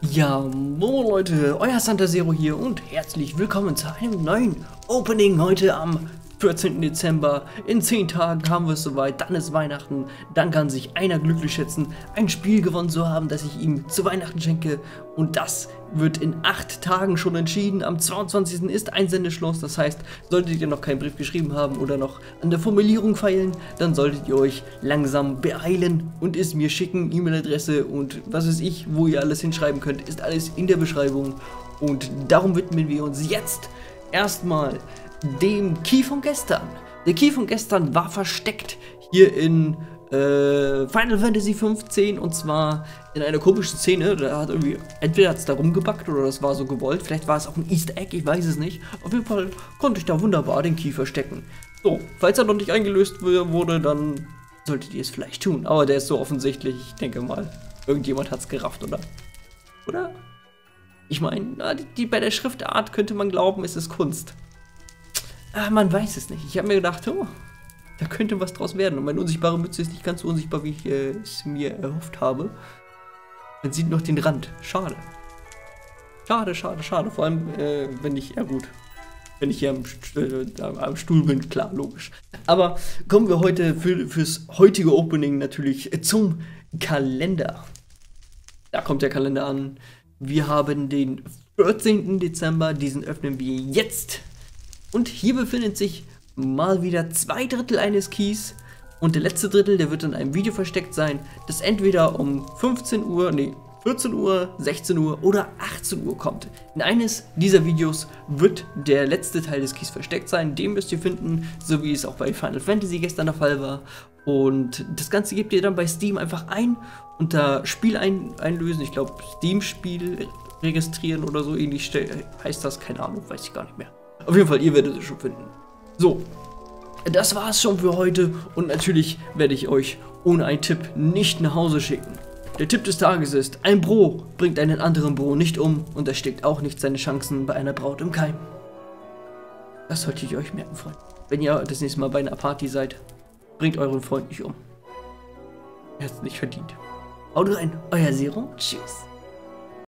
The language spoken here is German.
Ja, moin Leute, euer Santa Zero hier und herzlich willkommen zu einem neuen Opening heute am 14. Dezember. In 10 Tagen haben wir es soweit, dann ist Weihnachten, dann kann sich einer glücklich schätzen, ein Spiel gewonnen zu haben, das ich ihm zu Weihnachten schenke, und das wird in 8 Tagen schon entschieden. Am 22. ist Einsendeschluss, das heißt, solltet ihr noch keinen Brief geschrieben haben oder noch an der Formulierung feilen, dann solltet ihr euch langsam beeilen und es mir schicken. E-Mail-Adresse und was weiß ich, wo ihr alles hinschreiben könnt, ist alles in der Beschreibung, und darum widmen wir uns jetzt erstmal dem Key von gestern. Der Key von gestern war versteckt hier in Final Fantasy 15, und zwar in einer komischen Szene. Da hat irgendwie, entweder hat es da rumgebackt oder das war so gewollt, vielleicht war es auch ein Easter Egg, ich weiß es nicht. Auf jeden Fall konnte ich da wunderbar den Key verstecken. So, falls er noch nicht eingelöst wurde, dann solltet ihr es vielleicht tun, aber der ist so offensichtlich, ich denke mal, irgendjemand hat es gerafft, oder? Oder? Ich meine, bei der Schriftart könnte man glauben, es ist Kunst. Man weiß es nicht. Ich habe mir gedacht, oh, da könnte was draus werden. Und meine unsichtbare Mütze ist nicht ganz so unsichtbar, wie ich es mir erhofft habe. Man sieht noch den Rand. Schade. Schade, schade, schade. Vor allem, wenn ich, ja gut, wenn ich hier am Stuhl bin, klar, logisch. Aber kommen wir heute fürs heutige Opening natürlich zum Kalender. Da kommt der Kalender an. Wir haben den 14. Dezember. Diesen öffnen wir jetzt. Und hier befindet sich mal wieder 2/3 eines Keys, und der letzte Drittel, der wird in einem Video versteckt sein, das entweder um 14 Uhr, 16 Uhr oder 18 Uhr kommt. In eines dieser Videos wird der letzte Teil des Keys versteckt sein, den müsst ihr finden, so wie es auch bei Final Fantasy gestern der Fall war. Und das Ganze gebt ihr dann bei Steam einfach ein, unter Spiel einlösen, ich glaube Steam-Spiel registrieren oder so ähnlich heißt das, keine Ahnung, weiß ich gar nicht mehr. Auf jeden Fall, ihr werdet es schon finden. So, das war's schon für heute, und natürlich werde ich euch ohne einen Tipp nicht nach Hause schicken. Der Tipp des Tages ist: Ein Bro bringt einen anderen Bro nicht um, und er steckt auch nicht seine Chancen bei einer Braut im Keim. Das solltet ihr euch merken, Freunde. Wenn ihr das nächste Mal bei einer Party seid, bringt euren Freund nicht um. Er hat es nicht verdient. Haut rein, euer Zero. Tschüss.